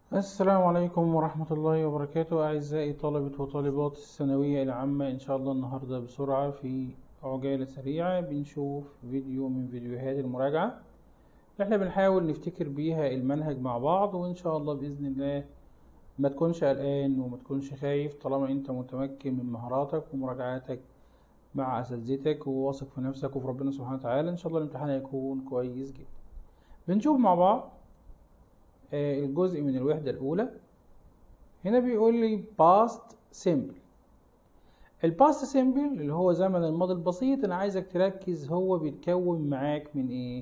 السلام عليكم ورحمة الله وبركاته. أعزائي طلبة وطالبات الثانوية العامة، إن شاء الله النهاردة بسرعة في عجالة سريعة بنشوف فيديو من فيديوهات المراجعة. احنا بنحاول نفتكر بيها المنهج مع بعض، وإن شاء الله بإذن الله ما تكونش قلقان وما تكونش خايف طالما أنت متمكن من مهاراتك ومراجعاتك مع أساتذتك وواثق في نفسك وفي ربنا سبحانه وتعالى. إن شاء الله الامتحان هيكون كويس جدا. بنشوف مع بعض الجزء من الوحدة الأولى. هنا بيقول لي past simple. الباست سيمبل اللي هو زمن الماضي البسيط، انا عايزك تركز هو بيتكون معاك من ايه.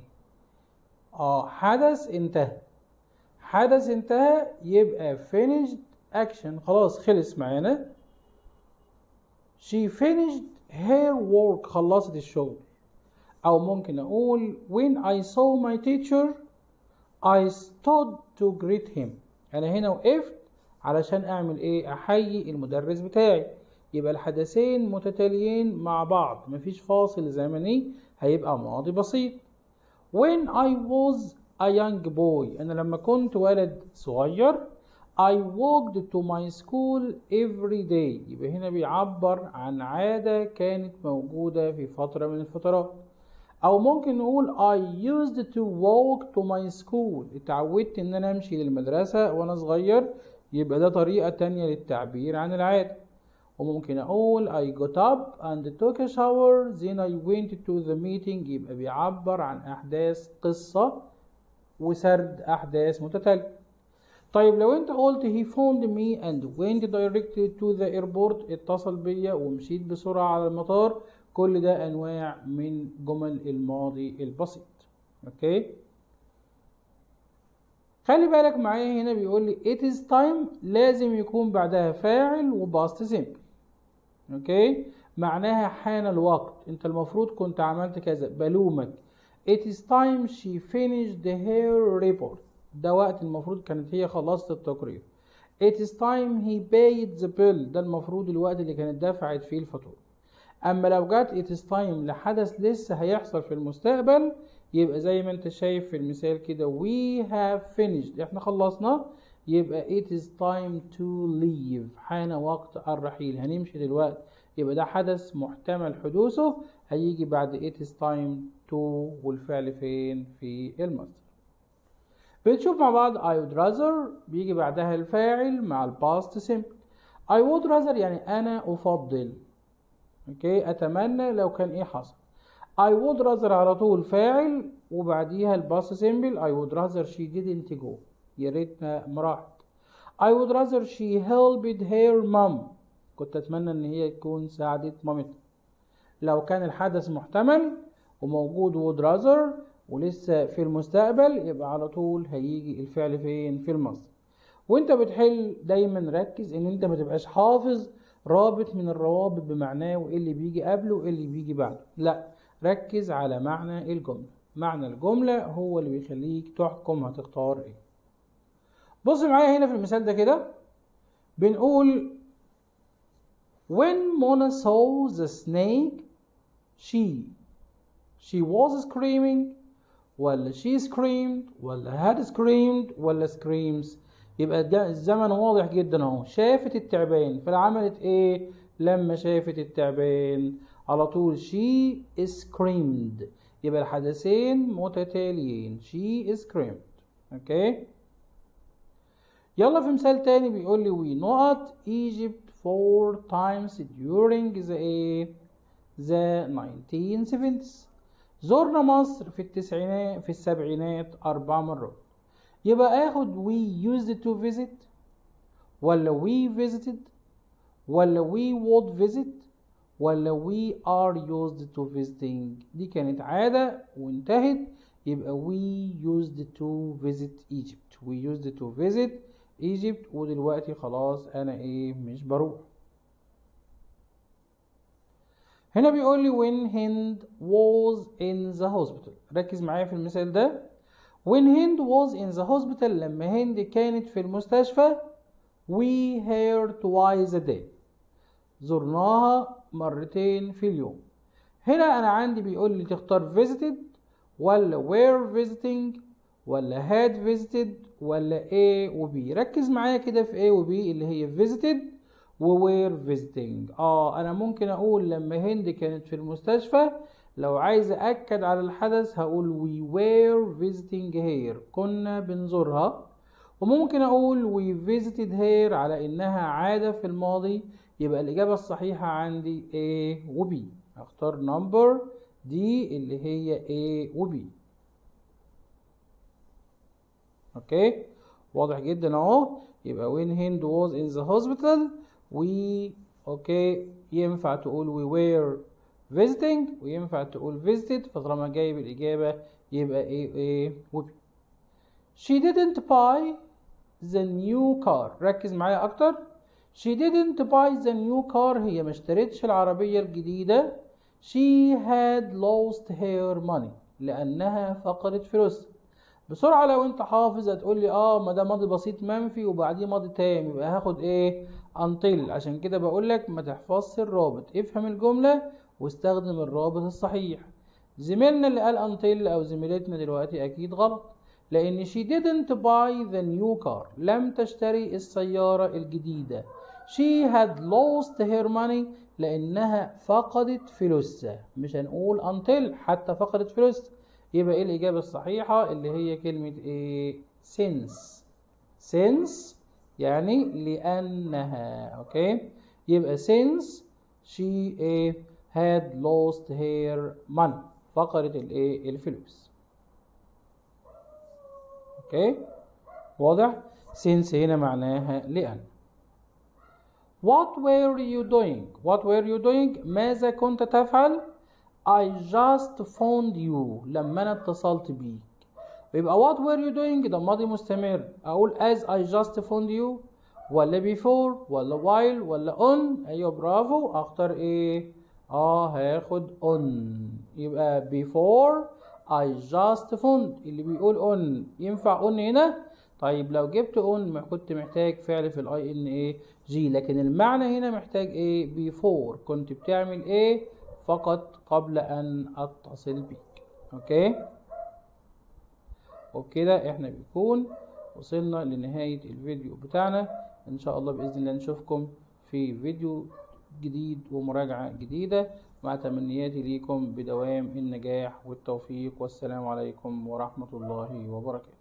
حدث انتهى. حدث انتهى يبقى finished action، خلاص خلص معانا. she finished her work، خلصت الشغل. او ممكن اقول when I saw my teacher I stood to greet him. انا هنا وقفت علشان اعمل ايه؟ احيي المدرس بتاعي. يبقى الحدثين متتاليين مع بعض، مفيش فاصل زمني، هيبقى ماضي بسيط. when I was a young boy، انا لما كنت ولد صغير I walked to my school every day. يبقى هنا بيعبر عن عادة كانت موجودة في فترة من الفترات. او ممكن نقول I used to walk to my school، اتعودت ان انا امشي للمدرسة وانا صغير. يبقى ده طريقة تانية للتعبير عن العادة. وممكن اقول I got up and took a shower then I went to the meeting، يبقى بيعبر عن احداث قصة وسرد احداث متتالية. طيب لو انت قلت he phoned me and went directly to the airport، اتصل بيا ومشيت بسرعة على المطار، كل ده انواع من جمل الماضي البسيط. اوكي، خلي بالك معايا هنا بيقول لي it is time، لازم يكون بعدها فاعل وباست سيمبل. اوكي، معناها حان الوقت، انت المفروض كنت عملت كذا، بلومك. it is time she finished her report، ده وقت المفروض كانت هي خلصت التقرير. it is time he paid the bill، ده المفروض الوقت اللي كانت دفعت فيه الفاتورة. اما لو جت it is time لحدث لسه هيحصل في المستقبل، يبقى زي ما انت شايف في المثال كده we have finished، احنا خلصنا. يبقى it is time to leave، حان وقت الرحيل، هنمشي دلوقتي. يبقى ده حدث محتمل حدوثه، هيجي بعد it is time to والفعل فين؟ في المصدر. بنشوف مع بعض I would rather بيجي بعدها الفاعل مع الباست simple. I would rather يعني أنا أفضل. اوكي، أتمنى لو كان إيه حصل. I would rather على طول فاعل وبعديها الباست simple. I would rather she didn't go، يا ريتها ما راحت. I would rather she helped her mom، كنت أتمنى إن هي تكون ساعدت مامتها. لو كان الحدث محتمل وموجود would rather ولسه في المستقبل، يبقى على طول هيجي الفعل فين؟ في المصدر. وانت بتحل دايما ركز ان انت ما تبقاش حافظ رابط من الروابط بمعناه وايه اللي بيجي قبله وايه اللي بيجي بعده، لا، ركز على معنى الجملة. معنى الجملة هو اللي بيخليك تحكم هتختار ايه. بص معايا هنا في المثال ده كده، بنقول when Mona saw the snake she was screaming، ولا she screamed، ولا had screamed، ولا screams. يبقى ده الزمن واضح جدا اهو، شافت التعبان، فعملت ايه لما شافت التعبان؟ على طول she screamed، يبقى الحدثين متتاليين، she screamed. اوكي، يلا في مثال تاني بيقول لي we not Egypt 4 times during the 1970s، زرنا مصر في السبعينات 4 مرات. يبقى اخد we used to visit، ولا we visited، ولا we would visit، ولا we are used to visiting. دي كانت عادة وانتهت، يبقى we used to visit Egypt، we used to visit Egypt، ودلوقتي خلاص انا مش بروح. هنا بيقول لي when Hind was in the hospital، ركز معايا في المثال ده. when Hind was in the hospital، لما هند كانت في المستشفى we her twice a day، زرناها مرتين في اليوم. هنا انا عندي بيقول لي تختار visited ولا were visiting ولا had visited ولا A و B؟ ركز معايا كده في A و B اللي هي visited و were visiting. انا ممكن اقول لما هند كانت في المستشفى لو عايز أأكد على الحدث هقول we were visiting her، كنا بنزورها. وممكن أقول we visited her على إنها عادة في الماضي، يبقى الإجابة الصحيحة عندي A و B. هختار نمبر دي اللي هي A و B. أوكي، واضح جدا أهو. يبقى when Hind was in the hospital أوكي، ينفع تقول we were visiting وينفع تقول visited، فطالما جايب الإجابة يبقى A و B. She didn't buy the new car. ركز معايا أكتر. She didn't buy the new car، هي ما اشترتش العربية الجديدة. She had lost her money، لأنها فقدت فلوسها. بسرعة لو أنت حافظ هتقول لي ما ده ماضي بسيط منفي وبعديه ماضي تام، يبقى هاخد until. عشان كده بقول لك ما تحفظش الرابط، افهم الجملة واستخدم الرابط الصحيح. زميلنا اللي قال until أو زميلتنا دلوقتي أكيد غلط، لأن she didn't buy the new car، لم تشتري السيارة الجديدة. she had lost her money، لأنها فقدت فلوسها. مش هنقول until حتى فقدت فلوسها. يبقى الإجابة الصحيحة اللي هي كلمة since. since يعني لأنها. أوكي، يبقى since she had lost her money، فقدت الفلوس. اوكي، واضح. since هنا معناها لأن. what were you doing؟ what were you doing؟ ماذا كنت تفعل؟ I just phoned you، لما أنا اتصلت بيك. يبقى what were you doing ده ماضي مستمر، أقول as I just phoned you ولا before ولا while ولا on؟ أيوة برافو، أختار هاخد on. يبقى before I just phoned، اللي بيقول on ينفع on هنا؟ طيب لو جبت on كنت محتاج فعل في الاي ان جي، لكن المعنى هنا محتاج before، كنت بتعمل فقط قبل ان اتصل بيك. اوكي، وبكده احنا بنكون وصلنا لنهاية الفيديو بتاعنا. ان شاء الله باذن الله نشوفكم في فيديو جديد ومراجعة جديدة، مع تمنياتي ليكم بدوام النجاح والتوفيق، والسلام عليكم ورحمة الله وبركاته.